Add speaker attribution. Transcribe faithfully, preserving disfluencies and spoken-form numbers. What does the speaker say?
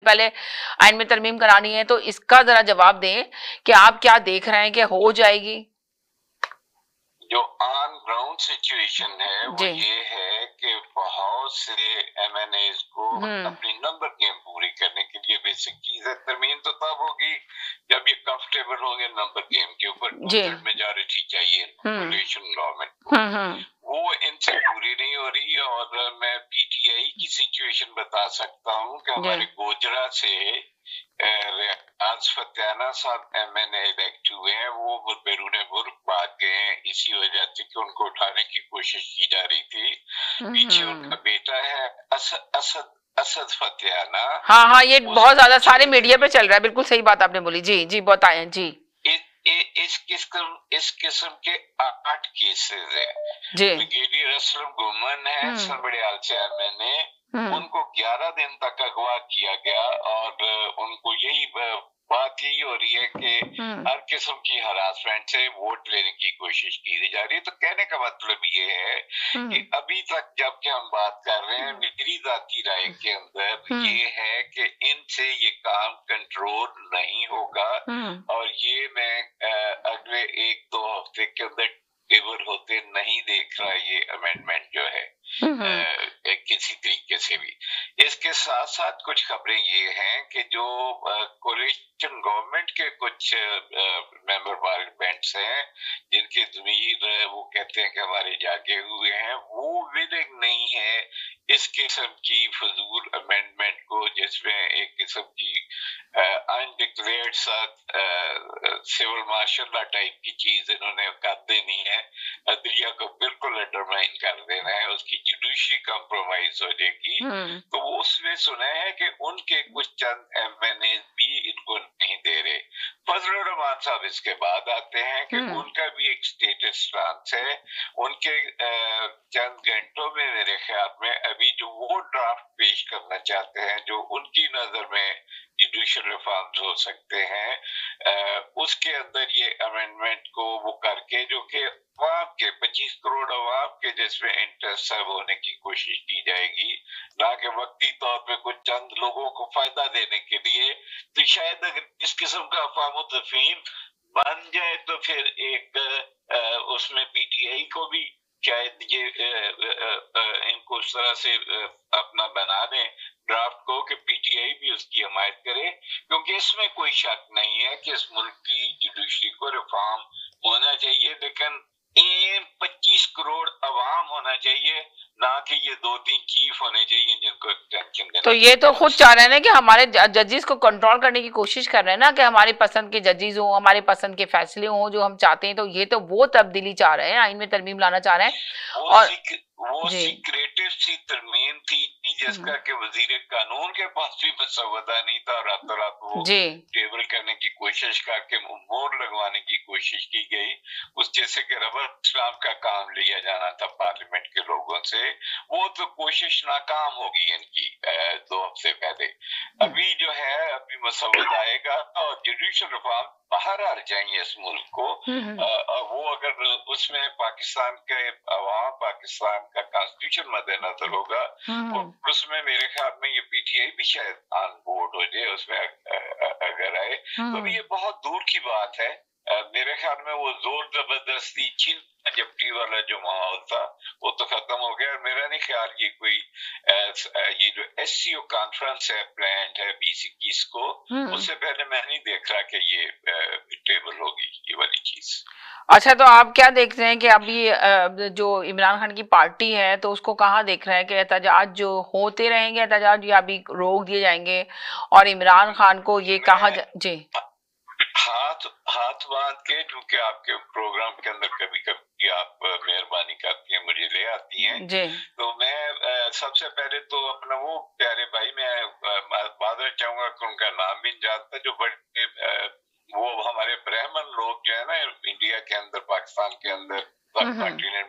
Speaker 1: پہلے آئین میں ترمیم کرانی ہے، تو اس کا ذرا جواب دیں کہ آپ کیا دیکھ رہے ہیں کہ ہو جائے گی؟
Speaker 2: جو آن گراؤنڈ سچویشن ہے وہ
Speaker 1: جی
Speaker 2: یہ ہے کہ بہت سے ایم این ایز کو
Speaker 1: ہوں
Speaker 2: اپنی نمبر گیم پوری کرنے کے لیے بیسک چیز ہے. ترمیم تو تب ہوگی جب یہ کمفرٹیبل ہوں گے نمبر گیم کے اوپر.
Speaker 1: جی
Speaker 2: ٹو میجورٹی چاہیے
Speaker 1: ہوں
Speaker 2: پوپولیشن گورنمنٹ کو،
Speaker 1: ہوں ہوں
Speaker 2: وہ ان سے پوری نہیں ہو رہی. اور میں پی ٹی آئی کی سچویشن بتا سکتا ہوں کہ
Speaker 1: جی
Speaker 2: ہمارے گوجرا سے ریاض فتیانہ صاحب ایم این اے الیکٹ ہوئے ہیں، وہ بیرون ملک بھاگ گئے ہیں اسی وجہ سے کہ ان کو اٹھانے کی کوشش کی جا رہی تھی. پیچھے ان
Speaker 1: ہوں
Speaker 2: کا بیٹا ہے اسد اسد اسد فتیانہ.
Speaker 1: ہاں ہاں یہ
Speaker 2: اس
Speaker 1: بہت زیادہ سارے
Speaker 2: بچے
Speaker 1: میڈیا پہ چل رہا ہے، بالکل صحیح بات آپ نے بولی. جی جی بتائیں. جی
Speaker 2: اس قسم اس قسم کے آٹھ کیسز ہیں.
Speaker 1: جی
Speaker 2: بریگیڈیئر اسلم گمن ہے
Speaker 1: ہوں
Speaker 2: سنبڑیال چیئرمین نے،
Speaker 1: ہوں
Speaker 2: ان کو گیارہ دن تک اغوا کیا گیا اور ان کو یہی بات یہی ہو رہی ہے کہ
Speaker 1: ہوں
Speaker 2: ہر قسم کی ہراسمنٹ سے ووٹ لینے کی کوشش کی جا رہی ہے. تو کہنے کا مطلب یہ ہے
Speaker 1: ہوں
Speaker 2: کہ ابھی تک جب کہ ہم بات کر رہے ہیں میری ذاتی رائے کے اندر
Speaker 1: ہوں
Speaker 2: یہ ہے کہ ان سے یہ کام کنٹرول نہیں ہوگا.
Speaker 1: ہوں
Speaker 2: اور یہ میں اگلے ایک دو ہفتے کے اندر ٹیبل ہوتے نہیں دیکھ رہا یہ امینڈمنٹ جو ہے کسی طریقے سے بھی. اس کے ساتھ ساتھ کچھ خبریں یہ ہیں کہ جو کولیشن گورنمنٹ کے کچھ ممبر پارلیمنٹس ہیں جن کے ضمیر وہ کہتے ہیں کہ ہمارے جاگے ہوئے ہیں، وہ ولنگ نہیں ہے اس قسم کی فضول امینڈمنٹ کو جس میں ایک قسم کی انڈکلیئرڈ ساتھ سول مارشل لا ٹائپ کی چیز انہوں نے کر دینی ہے. عدلیہ کو بالکل انڈرمائن کر دینا ہے، اس کی جوڈیشری کمپرومائز ہو جائے گی. تو وہ اس میں سنا ہے کہ ان کے کچھ چند ایم این اے بھی ان کو نہیں دے رہے. فضل الرحمان صاحب اس کے بعد آتے ہیں کہ ان کا بھی ایک اسٹیٹس ٹرانس ہے. ان کے چند گھنٹوں میں میرے خیال میں ابھی جو وہ ڈرافٹ پیش کرنا چاہتے ہیں جو ان کی نظر میں جوڈیشل ریفارمز ہو سکتے ہیں، اس کے اندر یہ امینڈمنٹ کو وہ کر کے جو کہ عوام کے پچیس کروڑ عوام کے جس میں انٹرسٹ سرو ہونے کی کوشش کی جائے گی، نہ کہ وقتی طور پہ کچھ چند لوگوں کو فائدہ دینے کے لیے. تو شاید اگر اس قسم کا افہام و تفہیم بن جائے تو پھر ایک اس میں پی ٹی آئی کو بھی شاید یہ ان کو اس طرح سے اپنا بنا دیں ڈرافٹ کو کہ پی ٹی آئی بھی اس کی حمایت کرے، کیونکہ اس میں کوئی شک نہیں ہے کہ اس ملک کی جوڈیشری کو ریفارم ہونا چاہیے، لیکن این پچیس کروڑ عوام ہونا چاہیے، نہ کہ یہ دو تین چیف ہونے چاہیے جن کو ٹینشن دینا.
Speaker 1: تو یہ تو خود چاہ رہے ہیں کہ ہمارے ججز کو کنٹرول کرنے کی کوشش کر رہے ہیں نا، کہ ہماری پسند کے ججز ہوں، ہمارے پسند کے فیصلے ہوں جو ہم چاہتے ہیں. تو یہ تو وہ تبدیلی چاہ رہے ہیں، آئین میں ترمیم لانا چاہ رہے ہیں. اور
Speaker 2: وہ سیکریٹو سی ترمیم تھی جس کا کہ وزیر قانون کے پاس بھی مسودہ نہیں تھا، راتوں رات وہ ٹیبل کرنے کی کوشش کر کے مور لگوانے کی کوشش کی گئی. اس جیسے کہ ربر اسلام کا کام لیا جانا تھا پارلیمنٹ کے لوگوں سے، وہ تو کوشش ناکام ہوگی ان کی دو ہفتے پہلے. ابھی جو ہے ابھی مسودہ آئے گا اور جوڈیشل ریفارم باہر آ جائیں گے اس ملک کو. وہ اگر اس میں پاکستان کے عوام پاکستان کا کانسٹیٹیوشن مد نظر ہوگا، اور اس میں میرے خیال میں یہ پی ٹی آئی بھی شاید آن بورڈ ہو جائے اس میں اگر آئے، تو یہ بہت دور کی بات ہے. میرے خیال میں وہ زور زبردستی چھین جپٹی والا جو ماحول تھا وہ تو ختم ہو گیا. اور میرا نہیں خیال یہ کوئی یہ جو ایس سی او کانفرنس ہے پلانڈ ہے بیس اکیس کو، اس سے پہلے میں نہیں دیکھ رہا کہ یہ ٹیبل ہوگی یہ والی چیز.
Speaker 1: اچھا تو آپ کیا دیکھ رہے ہیں کہ ابھی جو عمران خان کی پارٹی ہے تو اس کو کہاں دیکھ رہے ہیں کہ احتجاج جو ہوتے رہیں گے احتجاج یا ابھی روک دیے جائیں گے، اور عمران خان کو یہ کہا جی
Speaker 2: ہاتھ ہاتھ باندھ کے، کیونکہ آپ کے پروگرام کے اندر کبھی کبھی آپ مہربانی کرتی ہیں مجھے لے آتی ہیں
Speaker 1: جی،
Speaker 2: تو میں سب سے پہلے تو اپنا وہ پیارے بھائی میں معذرت چاہوں گا کہ ان کا نام بھی نہیں جانتا، جو بڑے وہ ہمارے برہمن لوگ جو ہے نا انڈیا کے اندر پاکستان کے اندر سب کانٹیننٹ